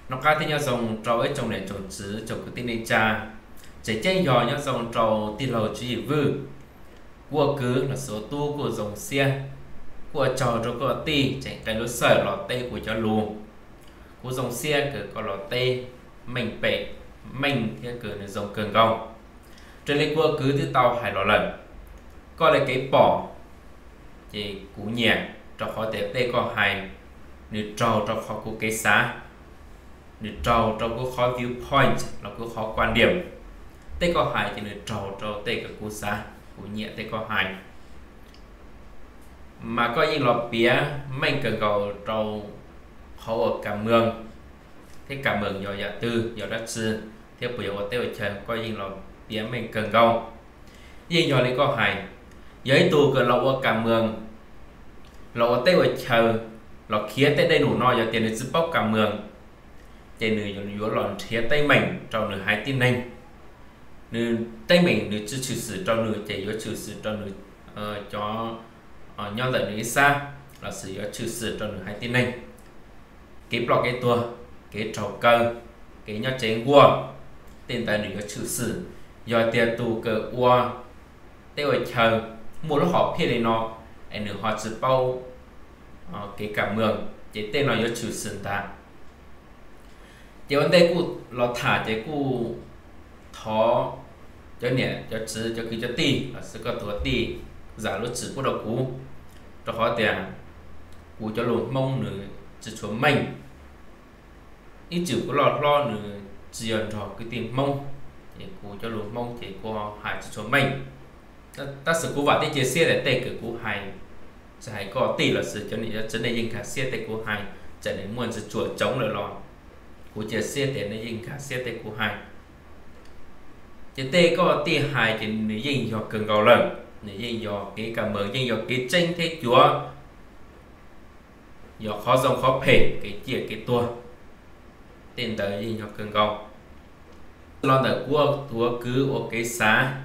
nó cá thì nhau dòng trâu ấy trồng này trồng chữ trồng cái tin này cha chỉ chơi nhỏ nhau dòng trâu tin lầu chỉ vư của cứ là số tu của dòng xe của trâu cho có ti chạy cái lối sợi lọt tê của cho lù của dòng xe cứ có lọt tê mình bể mình thì cứ là dòng cường gồng trên lấy của cứ thứ tàu hải lọ lần coi là cái bỏ thì cú nhẹ cho khó tiếp tê có hải nếu trâu cho khó của cái xá nếu trâu cho có khó viewpoint là có khó quan điểm tê có hải thì nếu trâu cho tê cái cú xá cú nhẹ tê có hải mà có những lọ bía mình cần cầu trâu họ ở cả mương thế cả mương nhỏ dạ tư nhỏ đất sư theo biểu ở tiêu trời có những lọ bía mình cần cầu nhưng nhỏ lấy có hải giấy tù cần lọ ở cả mương lọ ở tiêu trời lọ khía tới đây đủ no giờ tiền để giúp bóc cả mương trên người nhỏ lọn khía tay mình trong nửa hai tin nhanh nửa tay mình nửa chưa trừ sự trong nửa chạy yếu trừ sự trong nửa cho nhau lại nửa xa là sử dụng trừ sự trong nửa hai tin nhanh cái block cái tua cái trầu cơ cái nhau chén qua tiền tài nửa trừ sự do tiền tù cờ qua tiêu chờ mua lúc họ phía đây nó anh nửa họ chỉ bao cái cả mường chỉ tên nó do trừ sự ta chỉ vấn đề cụ nó thả chỉ cụ thó cho nhẹ cho chữ cho cứ cho ti là sẽ cóตัว ti giả lúc chữ của đầu cú cho khó tiền cú cho lùn mông nữa chữ chúa mình ít chữ của lọt lo nữa chỉ dần trò cái tìm mông thì cú cho lùn mông chỉ có hai chữ chúa mình ta sự cú vàoที่chia sẻ để tê cái cú hai sẽ hay có ti là sự cho nên cho nên cả sẻ tê cú hai cho nên muốn chữ chúa chống lại lo cú chia sẻ để nênyin cả sẻ tê cú hai chỉ tê có tê hai thì nếuyin do cần cầu lần nếuyin do cái cảm mừngyin do cái tranh thế chúa do khó dòng khó phê cái chia cái tua tên tới yin do cần cầu lo tới của cứ ở cái xá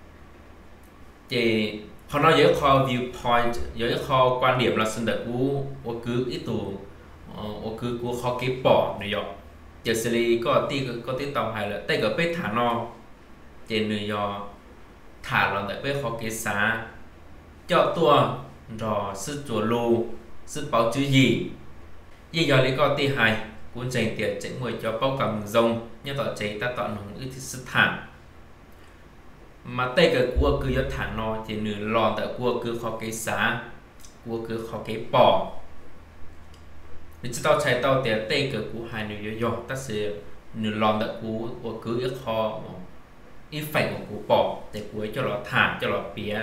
thì họ nói với kho viewpoint với kho quan điểm là sinh được của cứ ít tù ở cứ của kho cái bỏ này rồi giờ xử lý có tí tàu hay là tay có biết thả no trên người do thả lòng tại biết khó cái xá cho tua rồi sức chùa lù sức báo chữ gì do lý có tí hay cuốn dành tiền chạy ngồi cho bao cầm rồng nhưng tỏ cháy ta tọa nồng ưu thì sức thả mà tay cái cua cứ do thả no thì người lòn tại cua cứ khó cái xá cua cứ khó cái bỏ nếu chúng ta chạy tàu tiền tay cái cú hai người do ta sẽ nửa lon tại cú cứ ít khó ít phải của cú bỏ để cuối cho nó thả cho nó bía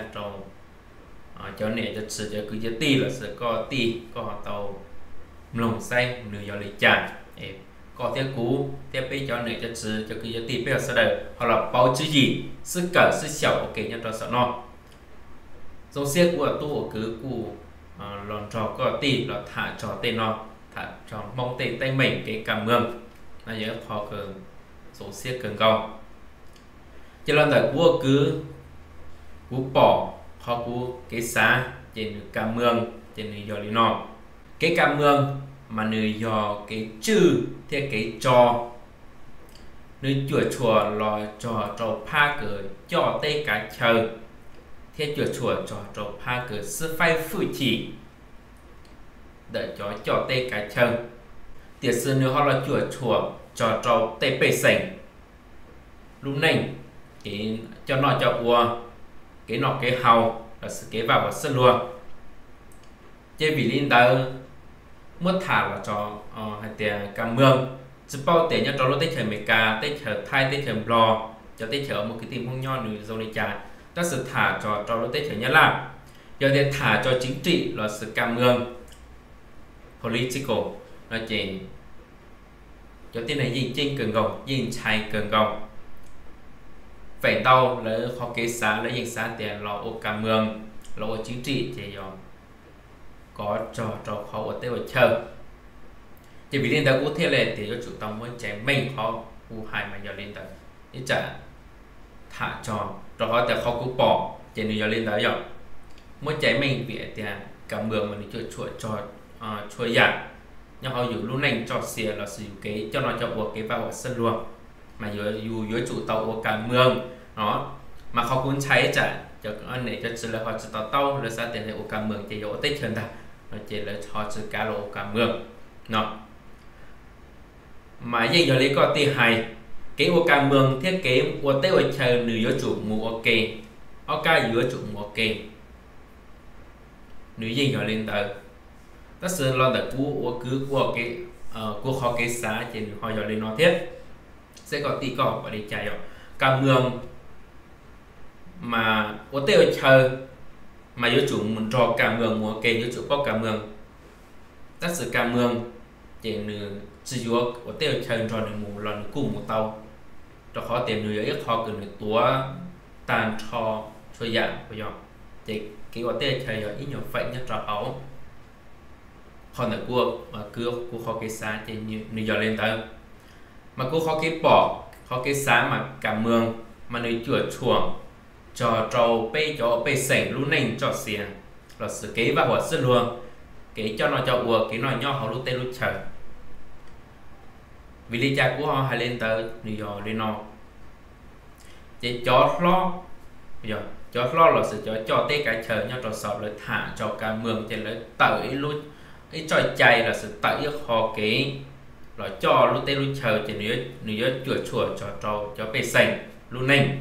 cho này cho sự cho cứ cho ti là sẽ có ti có tàu lồng xay nửa giờ lấy trả có theo cú theo bây cho này cho sự cho cứ cho ti bây giờ sau đây hoặc là bao chữ gì sức cỡ sức xẻo ok nhân cho sợ no dòng xe của tu cứ cú lon trò có ti là thả cho tên nó thả cho mong tên tay mình cái cảm ơn là nhớ họ cường số xe cường cầu cho nên là của cứ bỏ họ của cái xá trên cảm ơn trên người do lý nó cái cảm ơn mà người do cái chữ theo cái cho người chùa lo cho pha cờ cho tê cả chờ theo chùa cho pha cờ sư phai phụ chỉ để cho tê cả chờ tiệt sư nếu họ là chùa cho tê bê sành lúc này cái cho nó cho qua cái nọ cái hào là sự cái vào sân luôn chơi vì linh tờ mất thả là cho hai tiền cảm ơn sự bao tiền cho nó tết trời mấy ca tết trời thay tết trời lò cho tết trời một cái tim không nho nữa rồi trả ta sự thả cho nó tết trời nhất là giờ để thả cho chính trị là sự cảm ơn political là chỉ cho tên này gì trên cường gồng gì chạy cường gồng phải đau lấy khó kế xá lấy những xá tiền lo ô cảm ơn lo ô chính trị thì có cho khó ở tế ở chờ chỉ vì liên ta cũng thế này thì cho chủ tông mới chạy mình khó u hai mà giờ lên tới ít trả thả cho họแต่เขากูปอกเจนยอลินแล้วอย่างเมื่อใจไม่เบียดแต่กำเมืองมันช่วยช่วยอยาก nhưng họ dù lúc này cho xe là sử dụng cái cho nó cho của cái vào sân luôn mà dù dưới chủ tàu của cả mương nó mà họ cũng cháy chả cho anh này cho chỉ là họ chỉ tàu là sao tiền này của cả mương chỉ có tết hơn ta nó chỉ là họ chỉ cá lộ cả mương nó mà gì giờ lấy có tiền hay cái của cả mương thiết kế của tết ở chờ nửa dưới chủ mùa ok ok dưới chủ mùa ok nửa gì giờ lên tới tất nhiên là tại của cứ của cái của họ cái xã trên họ giờ lên nó thiết sẽ có tí cỏ và đi chạy rồi cả mương mà có tiêu chờ mà yếu chủ muốn cho cả mương mua kê yếu chủ có cả mương tất sự cả mương chỉ nửa chỉ yếu có tiêu chờ cho nửa mù lần cùng một tàu cho họ tiền nửa ít họ cần nửa tua tàn cho dạng bây giờ thì cái có tiêu chờ giờ ít nhiều vậy nhất cho họ là của mà cứ của họ cái xã thì nửa giờ lên tới mà của họ cái bỏ họ cái xã mà cả mương mà nửa chuột chuồng cho trâu bê cho bê sành lúc này cho xe là sự kế và hoạt sinh luôn kế cho nó cho ua cái nó nhỏ họ lúc tên lúc chờ vì lý cha của họ hay lên tới New York lên nó chỉ cho lo giờ cho lo là sự cho tê cái chờ nhau cho sọt lại thả cho cả mương trên lấy tới lúc cái trò chạy là sự tại họ kế là cho lúc tên lúc chờ chỉ nếu chuột chuột cho trâu cho bê sành lúc này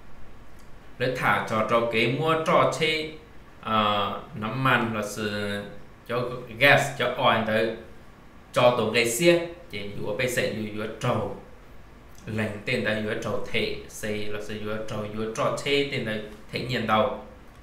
để thả cho cái mua cho chế nấm man là sự cho gas cho oil tới cho tổ cái xe chỉ dụ bây giờ dụ trầu lành tên là dụ trầu thể xây là sự dụ trầu dụ cho chế tên là thể nhiên đầu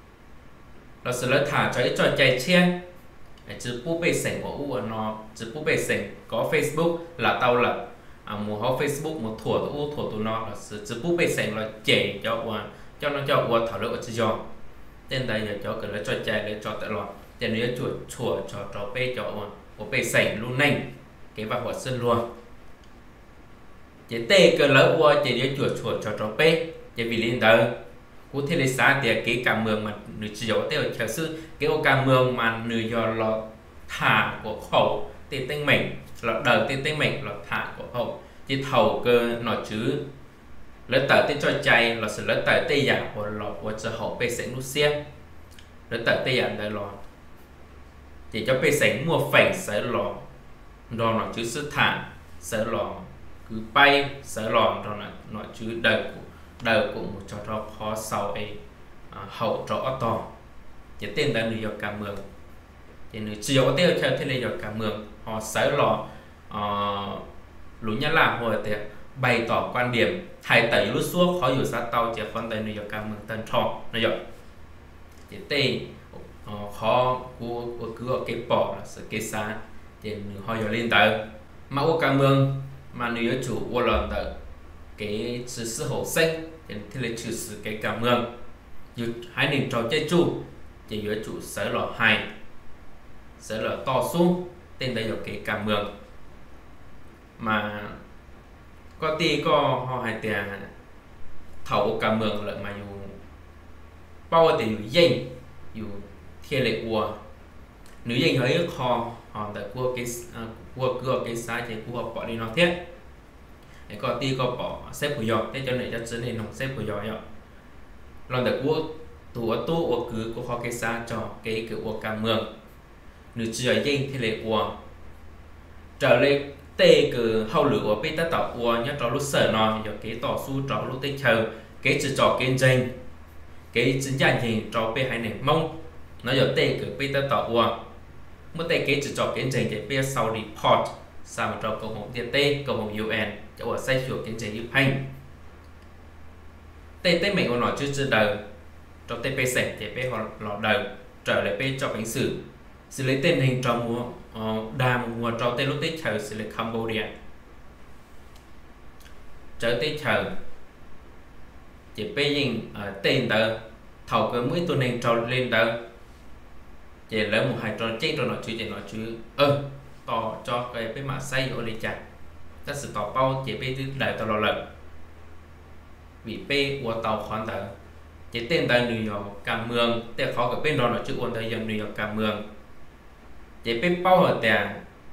là sự lấy thả cho cho chạy xe chữ bút bê sành của u nó chữ bút bê sành có Facebook là tao là một họ Facebook một thủa tụi nó là sự chữ bút bê sành là chạy cho nó cho qua thảo luận ở cho tên đây giờ cho cái lấy cho chạy để cho tại lo cho nó chuột cho bê cho của bê sành luôn này cái vào hoạt sinh luôn chỉ tê cái lỡ qua chỉ để chuột cho bê chỉ vì liên đó cú thế lấy xã thì cái cả mường mà nửa chỉ có tiêu chờ sư cái ô cả mường mà nửa giờ là thả của khẩu tên tên mình là đời tên mình là thả của khẩu chỉ thầu cơ nó chứ lấy tờ tên cho chạy là sự lấy tờ tây giả của lọ của giờ hậu bê sánh nút xe lấy tờ tây giả đây lọ chỉ cho bê sánh mua phèn sẽ lọ rồi nó chứ sự thả sẽ lọ cứ bay sẽ lọ rồi nó chứ đời của một trò khó sau ấy hậu trò to chỉ tên là người cả mường thì người chỉ có tiêu theo thế này giờ cả mường họ sẽ lọ lũ nhá là hồi thì bày tỏ quan điểm thay tẩy lúc suốt khó hiểu sao tao chỉ con tay này giờ cả mường tên trò này giờ chỉ tên khó của cứ ở cái bỏ là sự cái xa thì họ giờ lên tới mà ở cả mường mà người chủ của lần tới cái sự hậu sinh thì là trừ sự cái cả mường dù hai nền trò chơi chủ chỉ giữa chủ sẽ là hai sẽ là to xuống tên đây là cái cả mường mà có tí có họ hay tiền thầu cả mường lại mà dù bao thì dù danh dù thiên lệ của nếu danh hơi họ tại của cái sai thì của họ bỏ đi nó thiết có tí có bỏ xếp của giọt thế cho nên cho nên nó xếp của giọt lần tại của tu cứ của họ cái xa cho cái của cả mường nếu chưa danh thì lệ của trở lên tê cứ hậu lửa của bê ta tỏ của nhớ trò lúc sở nó giờ cái tỏ su trò lúc tê chờ cái chữ trò cái danh cái chính danh thì trò bê hai này mông nó giờ tê cứ bê ta tỏ của mất tê cái chữ trò cái danh thì bê sau report sao mà trò cầu hồng tiền tê cầu hồng UN cho ở xây chuột cái danh giúp hành tê mình còn nói chữ đời cho tê bê sẻ thì bê họ lọt đời trở lại bê cho bánh xử lấy tên hình trò mua đàm mua trò tên lúc tết chờ xử lý Cambodia trở tết chờ chỉ bê dình tên tờ thầu cái mũi tuần hình trò lên tờ chỉ lấy một hai trò chết rồi nói chứ chỉ nói chứ tỏ cho cái bê mã xây ở đây chặt ta sự tỏ bao chỉ bê đại tàu lần vì bê của tàu khoản tờ chỉ tên tờ New York cả mường tên khó cái bên đó nói chứ ôn thời gian New York cả mường chỉ biết bao ở tiền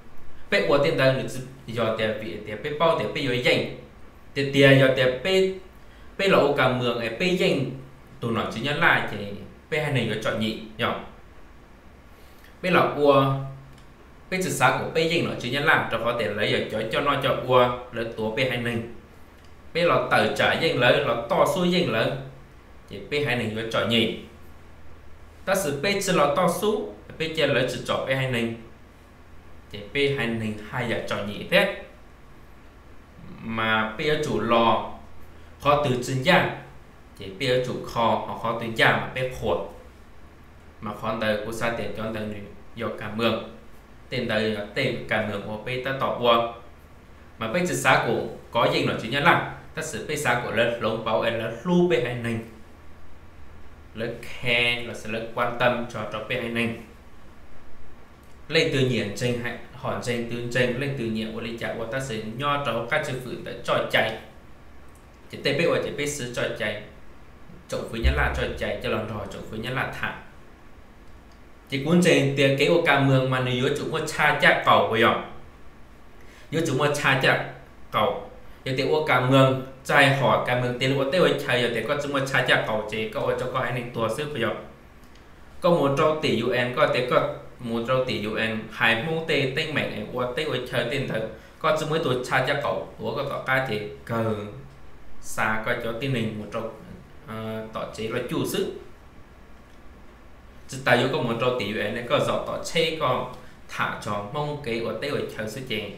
bé ủa tiền đời được giờ tiền vị tiền bé bao tiền bé giờ dành tiền tiền giờ tiền bé là ô cả mường ấy bé dành tụi nó chỉ nhắn lại thì bé hai này có chọn nhị nhở bé là ủa bé sự sáng của bé dành nó chỉ nhắn lại cho có thể lấy giờ cho nó cho ủa lấy tổ bé hai này bé là tờ trả dành lấy là to xuôi dành lấy thì bé hai này có chọn nhị ta sự bé chỉ là to số bé chỉ lấy chỉ chọn bé hai này thì p hai hình hai giờ chọn nhị thế mà p chủ lò khó từ chân giang thì p chủ kho hoặc khó từ giang mà p khổ mà khó đời của sa tiền cho đời này do cả mường tên đời là tên cả mường của p ta tỏ qua mà p chữ xã của có gì nó chỉ nhớ là ta sự p xã của lên lông bảo là lưu p hai hình lớn khe là sẽ lớn quan tâm cho p hai hình lên từ nhiệt trên hay hỏi trên từ trên lên từ nhiệt của lý giải của ta sẽ nho cho các chữ phụ để cho chạy chỉ tê biết và chỉ biết sứ cho chạy trọng với nhớ là cho chạy cho lần rồi trọng với nhớ là thả chỉ cuốn trên tiền cái ô ca mường mà nếu chúng có cha chắc cầu bây giờ nếu chúng có cha chắc cầu thì tiền ô ca mường chạy hỏi ca mường tiền ô tê với chạy giờ thì có chúng có cha chắc cầu chỉ có cho có hai này tua sức bây giờ có một trâu tỷ UN có thể có một trâu tỷ UN hai mô tê tên mẹ này qua tê với chơi tên thật có chúng mới tuổi cha chắc cậu của có tỏ cái thì cờ xa coi cho tin mình một trâu tỏ chế là chủ sức chỉ tại có một trâu tỷ UN này có giọt tỏ chế có thả cho mong cái của tê với chơi sức chèn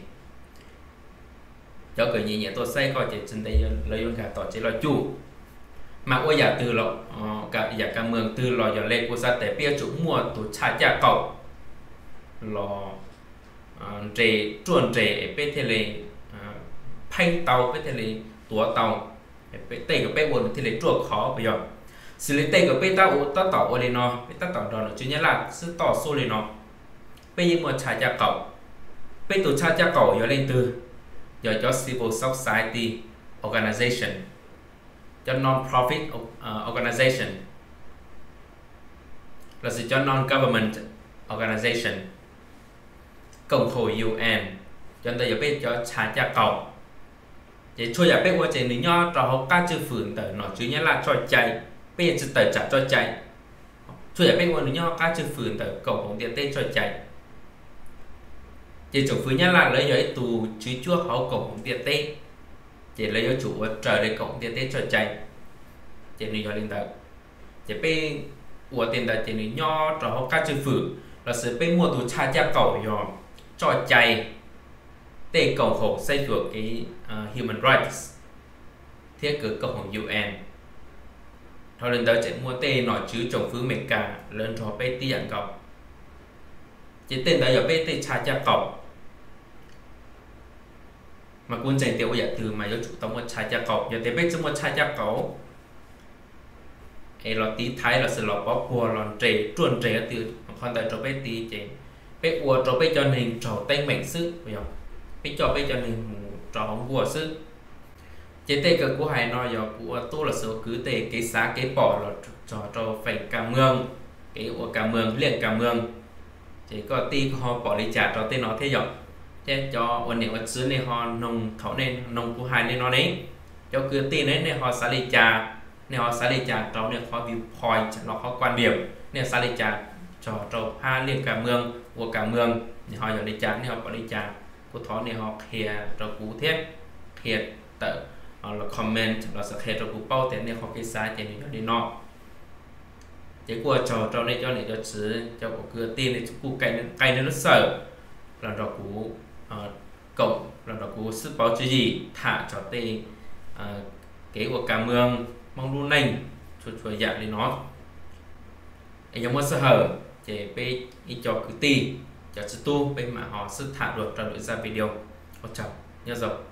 cho cái nhẹ nhẹ tôi xây coi chỉ trên đây lấy用cả tỏ chế là chủ mà ôi giả từ lọ cả giả cả mường từ lọ giờ lên của gia tế bia chủ mua tổ cha cha cậu lọ rề chuồn rề bên thế này phanh tàu bên thế này tua tàu bên tây của bên buồn thế này chuột khó bây giờ xử lý tây của bên tàu tao tàu ở đây nó bên tao tàu đó là chứ nhớ là sự tỏ số này nó bây giờ mua cha cha cậu bên tổ cha cha cậu giờ lên từ giờ cho civil society organization cho non-profit organization là sự cho non-government organization cộng hội UN cho nên giờ biết cho trả giá cầu để cho giờ biết qua chuyện này nho cho họ các chữ phượng tới nó chứ nhớ là cho chạy bây giờ tới trả cho chạy cho giờ biết qua này nho các chữ phượng tới cộng đồng điện tên cho chạy chỉ chủ phượng nhớ là lấy giấy tù chứ chúa họ cộng đồng điện tên chỉ lấy cho chủ trở lại cộng tiền tết cho chạy chỉ này cho linh đạo chỉ bên của tiền đạo chỉ này nho cho các chữ phử là sự bên mua tụ cha cha cầu cho chạy tê cầu khổ xây thuộc cái human rights thiết cử cộng đồng UN thôi lên đó chỉ mua tê nói chứ trồng phứ mệt cả lên cho bên tiền cầu chỉ tiền đạo giờ bên tê cha cha cầu mà quân chạy tiêu giờ từ mà do chủ tông một trái cha cậu giờ thì biết chúng một trái cha cậu ấy là tí thái là sự lọt bỏ bùa lòn trề truồn trề từ con tại chỗ bé tí chế bé bùa chỗ bé cho nên trò tay mệnh sức phải không bé cho bé cho nên trò không bùa sức chế tê cực của hai nói giờ của tôi là số cứ tê cái xá cái bỏ là trò phải cảm ơn cái của cảm ơn liền cảm ơn chỉ có tí họ bỏ đi trả cho tên nó thế rồi cho ổn định vật xứ này họ nông thổ nên nông của hai nên nó đấy cho cứ tin đấy này họ xả lý trà trong này họ viewpoint nó họ quan điểm này xả lý trà cho hai liên cả mương của cả mương họ giờ lý trà này họ có lý trà của thọ này họ khề cho cú thiết khề tự là comment là sẽ khề cho cú bao tiền này họ cái sai thì nó đi nọ chỉ của cho này cho xứ cho của cứ tin này cú cây nó sợ là cho cú cộng là nó có sức báo chứ gì thả cho tê cái của cả mương mong luôn nành chuột dạng lên nó anh giống sơ hở để bé cho cứ ti cho sư tu bên mà họ sức thả được ra video. Chào nhớ rồi.